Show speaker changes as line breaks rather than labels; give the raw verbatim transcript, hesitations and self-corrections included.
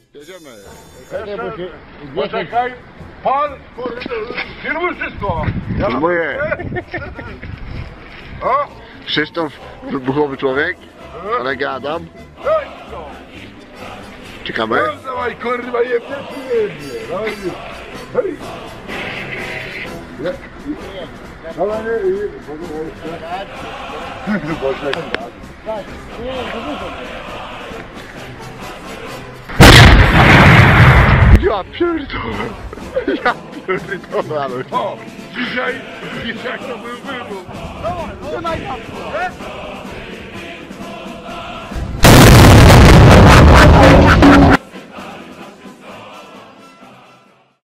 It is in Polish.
Jedziemy.
Jeszcze,
Poczekaj, pan, kurde, firmuj wszystko. Ja mam-
Moje.
O,
Krzysztof, wybuchowy człowiek, kolega Adam.
hej, co?
Czekamy.
No, dawaj, kurwa, jebnie czy nie jebnie? Dawaj, hej. Nie, ale nie, nie, poczekaj jeszcze.
Ja pierdolę. Ja pierdolę, ale...
O, dzisiaj, dzisiaj to był wybuch.
Trzymaj tam!